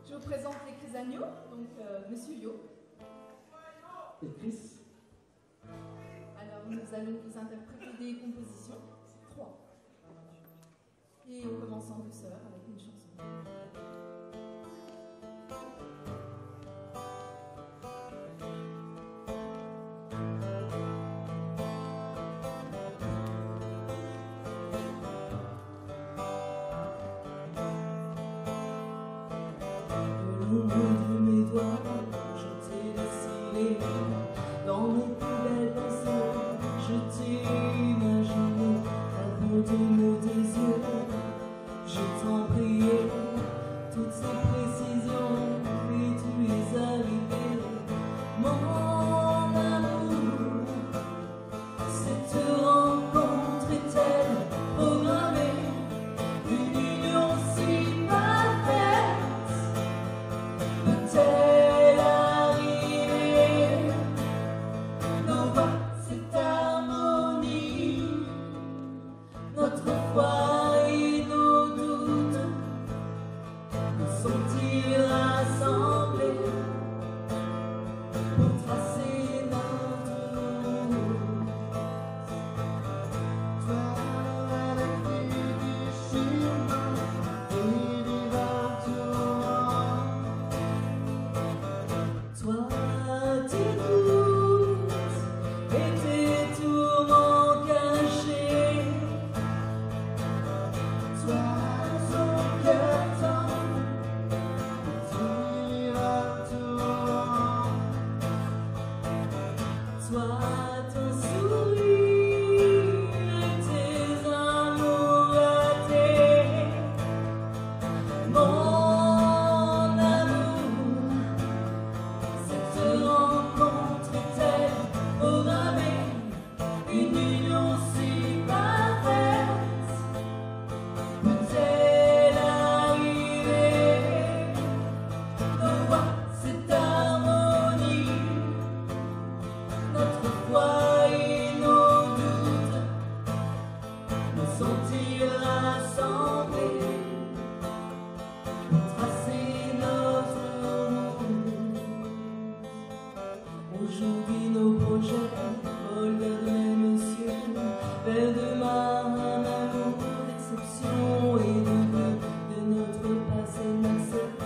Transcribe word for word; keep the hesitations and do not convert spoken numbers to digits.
Je vous présente les Chrysagneaux, donc euh, Monsieur Yo. Et Chris. Alors nous allons vous interpréter des compositions, trois. Et on commence en douceur avec une chanson. Au bout de mes doigts, je t'ai dessiné dans mes plus belles pensées. Je t'ai imaginé avant de nos désirs. Je t'en priais toutes ces précisions et tu es arrivé. Mon amour, cette rencontre est-elle programmée? Une union si parfaite peut-elle arriver? Nos voix, cette harmonie, notre foi et nos doutes nous sont-ils rassemblés pour tracer notre route? Toi, la fille du chemin et du bâtiment. Toi, tes doutes et tes tourments cachés. Toi, son cœur tendre, tu vas tourment. Toi, ton sourire et tes amours ratés. Mon amour, cette rencontre est-elle programmée? Une union si parfaite peut-elle arriver? Nos voix, cette harmonie, notre foi et nos doutes nous sont-ils rassemblés pour tracer notre route? Aujourd'hui nos projets volent vers de même cieux, vers demain un amour d'exception et de vœux de notre passé, ma sœur.